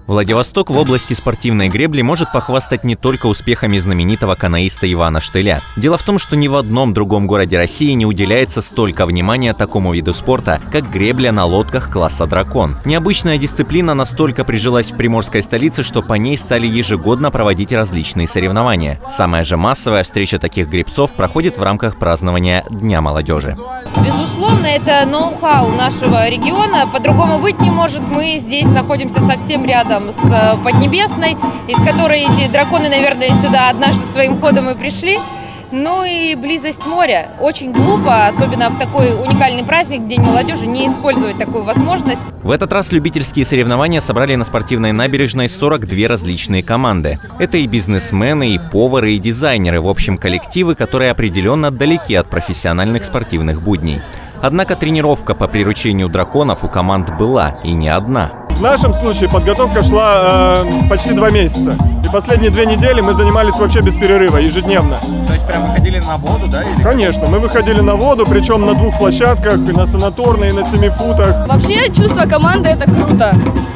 Владивосток в области спортивной гребли может похвастать не только успехами знаменитого каноиста Ивана Штыля. Дело в том, что ни в одном другом городе России не уделяется столько внимания такому виду спорта, как гребля на лодках класса «Дракон». Необычная дисциплина настолько прижилась в приморской столице, что по ней стали ежегодно проводить различные соревнования. Самая же массовая встреча таких гребцов проходит в рамках празднования Дня молодежи. Безусловно, это ноу-хау нашего региона. По-другому быть не может. Мы здесь находимся совсем рядом с Поднебесной, из которой эти драконы, наверное, сюда однажды своим ходом и пришли. Ну и близость моря. Очень глупо, особенно в такой уникальный праздник, День молодежи, не использовать такую возможность. В этот раз любительские соревнования собрали на спортивной набережной 42 различные команды. Это и бизнесмены, и повары, и дизайнеры, в общем, коллективы, которые определенно далеки от профессиональных спортивных будней. Однако тренировка по приручению драконов у команд была, и не одна. В нашем случае подготовка шла почти 2 месяца. И последние 2 недели мы занимались вообще без перерыва, ежедневно. То есть прям выходили на воду, да? Или... Конечно, мы выходили на воду, причем на 2 площадках, и на санаторной, и на 7 футах. Вообще чувство команды — это круто.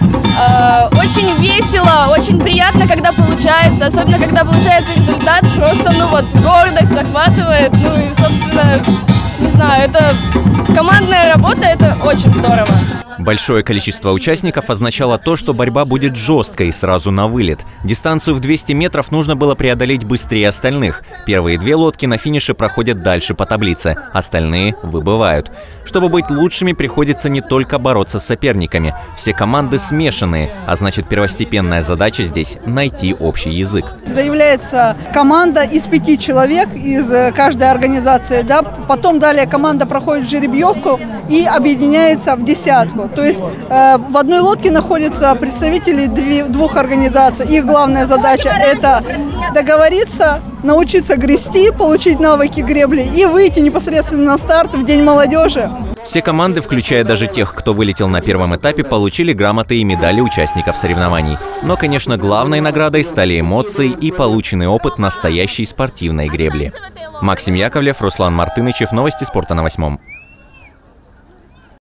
Очень весело, очень приятно, когда получается, особенно когда получается результат, просто, гордость захватывает, и, собственно, не знаю, это командная работа, это очень здорово. Большое количество участников означало то, что борьба будет жесткой сразу на вылет. Дистанцию в 200 метров нужно было преодолеть быстрее остальных. Первые 2 лодки на финише проходят дальше по таблице, остальные выбывают. Чтобы быть лучшими, приходится не только бороться с соперниками. Все команды смешанные, а значит, первостепенная задача здесь – найти общий язык. Заявляется команда из 5 человек из каждой организации, да? Потом далее команда проходит жеребьевку и объединяется в десятку. То есть в одной лодке находятся представители 2 организаций. Их главная задача – это договориться, научиться грести, получить навыки гребли и выйти непосредственно на старт в День молодежи. Все команды, включая даже тех, кто вылетел на первом этапе, получили грамоты и медали участников соревнований. Но, конечно, главной наградой стали эмоции и полученный опыт настоящей спортивной гребли. Максим Яковлев, Руслан Мартынычев. Новости спорта на 8.